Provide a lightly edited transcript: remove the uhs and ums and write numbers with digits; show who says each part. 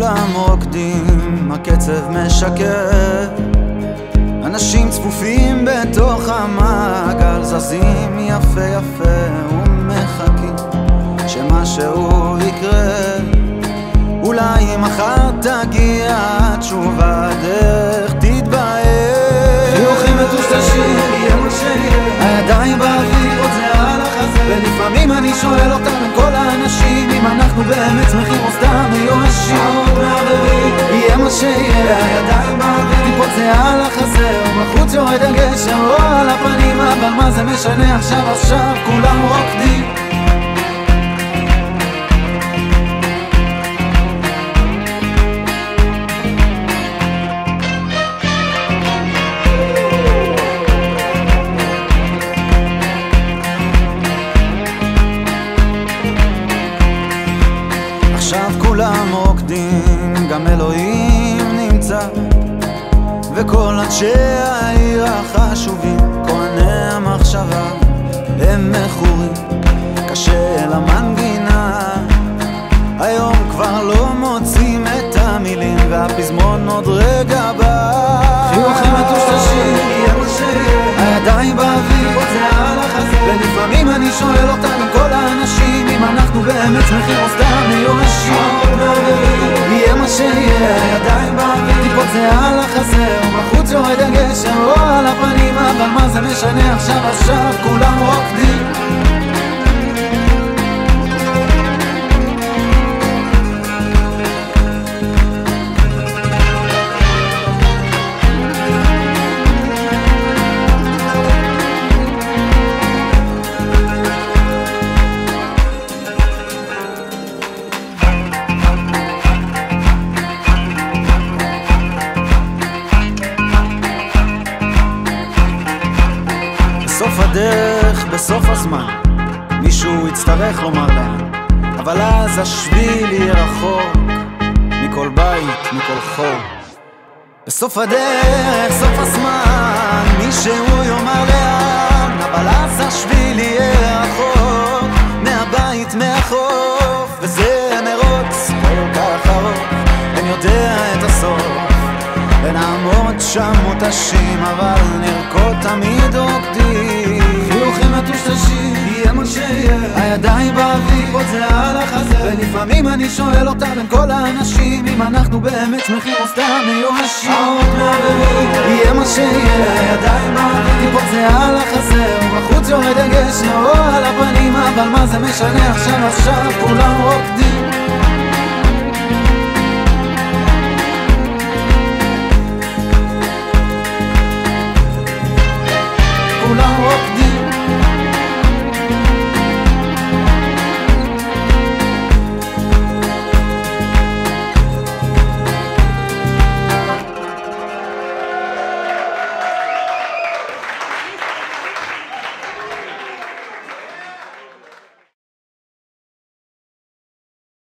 Speaker 1: כולם רוקדים, הקצב משקר, אנשים צפופים בתוך המעגל, זזים יפה יפה ומחכים שמשהו יקרה. אולי מחר תגיע התשובה, דרך תתבהר. חיוכים מטושטשים, יהיה מה שיהיה, הידיים באוויר, עוד זה על החזה. ולפעמים אני שואל אותם, עם כל האנשים, אם אנחנו באמת שמחים או סתם מיואשים. עוד מערבים, יהיה מה שיהיה, הידיים באוויר, טיפות זה על החזה. ובחוץ יורד הגשם או על הפנים, אבל מה זה משנה עכשיו, עכשיו כולם רוקדים. עכשיו כולם רוקדים, גם אלוהים נמצא, וכל אנשי העיר החשובים, כהני המחשבה, הם מכורים, קשה למנגינה. היום כבר לא מוצאים את המילים, והפזמון עוד רגע בא. חיוכים מטושטשים, יהיה מה שיהיה, הידיים באוויר, עוד זה על החזה. ולפעמים אני שואל אותם, עם כל האנשים, אם אנחנו באמת שמחים או סתם מיואשים. יהיה מה שיהיה, הידיים באוויר, טיפות זה על החזה. ובחוץ יורד הגשם או על הפנים, אבל מה זה משנה עכשיו, עכשיו כולם רוקדים. בסוף הדרך, בסוף הזמן, מישהו יצטרך לומר להם, אבל אז השביל יהיה רחוק מכל בית, מכל חור. בסוף הדרך, סוף הזמן, מישהו יאמר לאן, אבל אז השביל יהיה רחוק מהבית, מהחוף. וזה מרוץ כל כך ארוך, אני יודע את הסוף, ונעמוד שם מותשים, אבל נרקוד תמיד רוקדים. חיוכים מטושטשים, יהיה מה שיהיה, הידיים באוויר, עוד זה על החזה. ולפעמים אני שואל אותם, עם כל האנשים, אם אנחנו באמת שמחים או סתם מיואשים. עוד מערבים, יהיה מה שיהיה, הידיים באוויר, טיפות זה על החזה. ובחוץ יורד הגשם או על הפנים, אבל מה זה משנה עכשיו, עכשיו כולם רוקדים.